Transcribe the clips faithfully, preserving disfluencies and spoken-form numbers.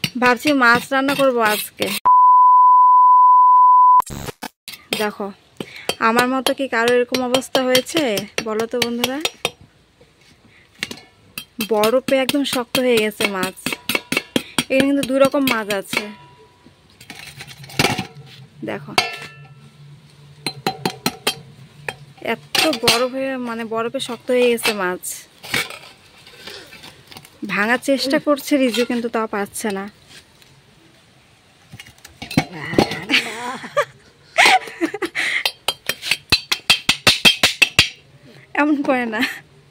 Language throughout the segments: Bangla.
ভাবছি মাছ রান্না করব আজকে। দেখো আমার মতো কি কারো এরকম অবস্থা হয়েছে বলো তো বন্ধুরা? বরফে একদম শক্ত হয়ে গেছে মাছ। এখানে কিন্তু দুই রকম মাছ আছে, দেখো এত বরফে মানে বরফে শক্ত হয়ে গেছে মাছ। ভাঙার চেষ্টা করছে রিজু কিন্তু তাও পারছে না। এমন করে না।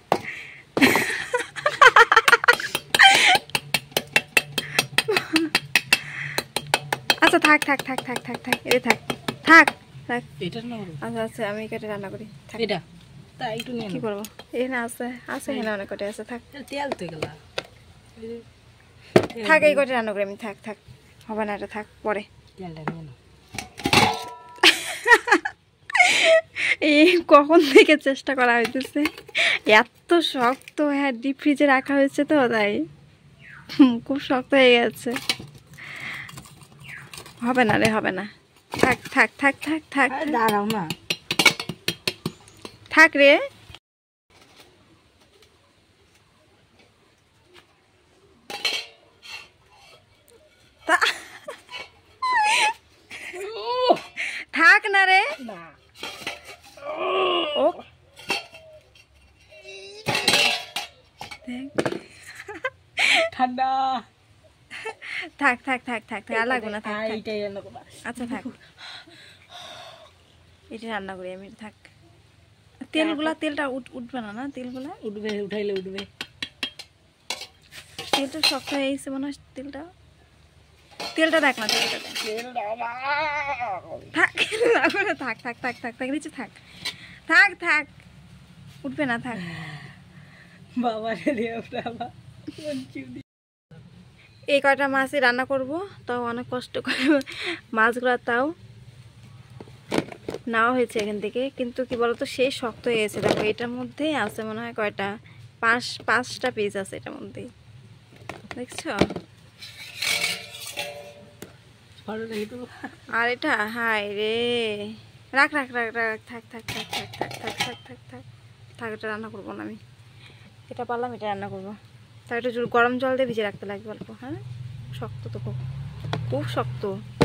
আচ্ছা থাক থাক থাক থাক থাক থাক এটা থাক থাক থাক এটা না। আচ্ছা আচ্ছা আমি কেটে রান্না করি। এটা তাই একটু নিয়ে কি করব? এই না আছে আছে এখানে অনেক কটে আছে। থাক তেল তো গেলা থাক এই কটে রান্না করি আমি। থাক থাক হবে না এটা থাক পরে তেলটা নিয়ে নাও। এই কখন থেকে চেষ্টা করা হইতেছে, এত শক্ত। হ্যাঁ ডিপ ফ্রিজে রাখা হয়েছে তো তাই খুব শক্ত হয়ে গেছে। হবে না রে হবে না। থাক থাক থাক থাক থাক দাঁড়াও না থাক রে। থাক না রে ও ঠান্ডা। থাক থাক থাক থাক থাক আর লাগবে না। থাক আচ্ছা থাক এটা রান্না করি আমি। থাক তেলগুলা তেলটা উঠবে না না? তেলগুলা উঠবে, উঠাইলে উঠবে। তেলটা শক্ত হয়ে গেছে মনে হয়। তেলটা তেলটা দেখ না তেলটা থাক থাক থাক থাক থাক থাক নিচে থাক থাক থাক উঠবে না। থাক বাবা এই কয়টা মাছই রান্না করব, তাও অনেক কষ্ট করে মাছগুলো তাও নেওয়া হয়েছে এখান থেকে। কিন্তু কি বলতো সেই শক্ত হয়ে গেছে। দেখো এটার মধ্যেই আছে মনে হয় কয়টা পাঁচ পাঁচটা পিস আছে এটার মধ্যেই, দেখছো? আর এটা হাই রে রাখ রাখ রাখ রাখ থাক থাক থাক থাক থাক থাক থাক থাক থাক থাক এটা রান্না করবো না আমি। এটা পারলাম এটা রান্না করবো। তার একটু গরম জল দিয়ে ভিজে রাখতে লাগবে অল্প। হ্যাঁ শক্ত তো খুব খুব শক্ত।